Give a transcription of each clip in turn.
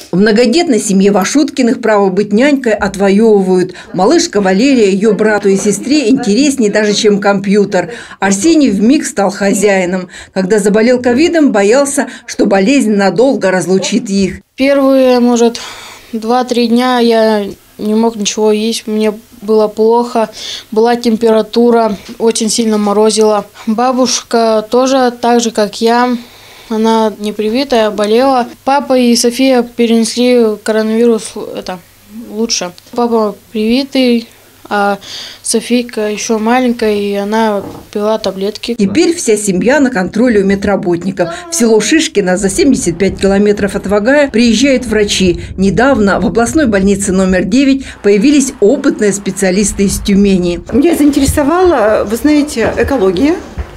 В многодетной семье Вашуткиных право быть нянькой отвоевывают. Малышка Валерия ее брату и сестре интереснее даже, чем компьютер. Арсений вмиг стал хозяином. Когда заболел ковидом, боялся, что болезнь надолго разлучит их. Первые, может, 2-3 дня я не мог ничего есть, мне было плохо, была температура, очень сильно морозило. Бабушка тоже так же, как я. Она не привитая, болела. Папа и София перенесли коронавирус лучше. Папа привитый, а Софийка еще маленькая, и она пила таблетки. Теперь вся семья на контроле у медработников. В село Шишкино за 75 километров от Вагая приезжают врачи. Недавно в областной больнице номер 9 появились опытные специалисты из Тюмени. Меня заинтересовала, вы знаете, экология.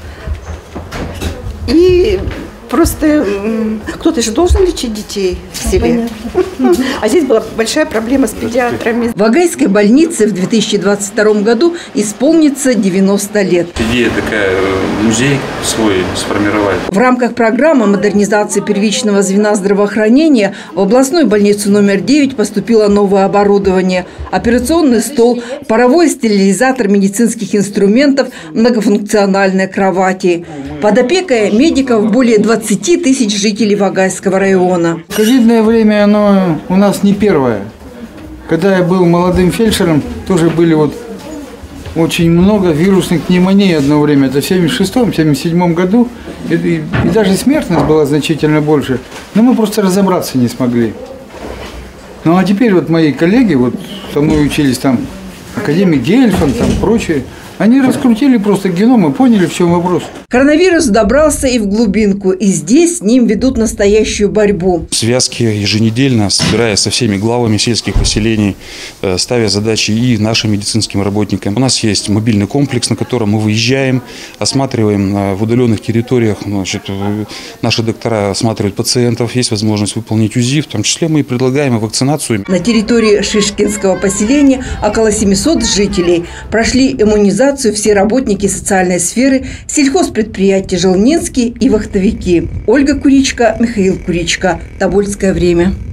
И просто кто-то же должен лечить детей в селе. А здесь была большая проблема с педиатрами. В Вагайской больнице в 2022 году исполнится 90 лет. Идея такая, музей свой сформировать. В рамках программы модернизации первичного звена здравоохранения в областную больницу номер 9 поступило новое оборудование. Операционный стол, паровой стерилизатор медицинских инструментов, многофункциональные кровати. Под опекой медиков более 20 тысяч жителей Вагайского района. Ковидное время, оно у нас не первое. Когда я был молодым фельдшером, тоже были очень много вирусных пневмоний одно время. Это в 1976-1977 году. И даже смертность была значительно больше. Но мы просто разобраться не смогли. Ну а теперь мои коллеги, со мной учились там академик Гельфанд, там прочие, они раскрутили просто геном и поняли, в чем вопрос. Коронавирус добрался и в глубинку, и здесь с ним ведут настоящую борьбу. Связки еженедельно, собираясь со всеми главами сельских поселений, ставя задачи и нашим медицинским работникам. У нас есть мобильный комплекс, на котором мы выезжаем, осматриваем в удаленных территориях. Наши доктора осматривают пациентов, есть возможность выполнить УЗИ, в том числе мы и предлагаем вакцинацию. На территории Шишкинского поселения около 700 жителей. Прошли иммунизацию все работники социальной сферы, сельхозпредприятия «Желнинский» и вахтовики. Ольга Куричка, Михаил Куричка. Тобольское время.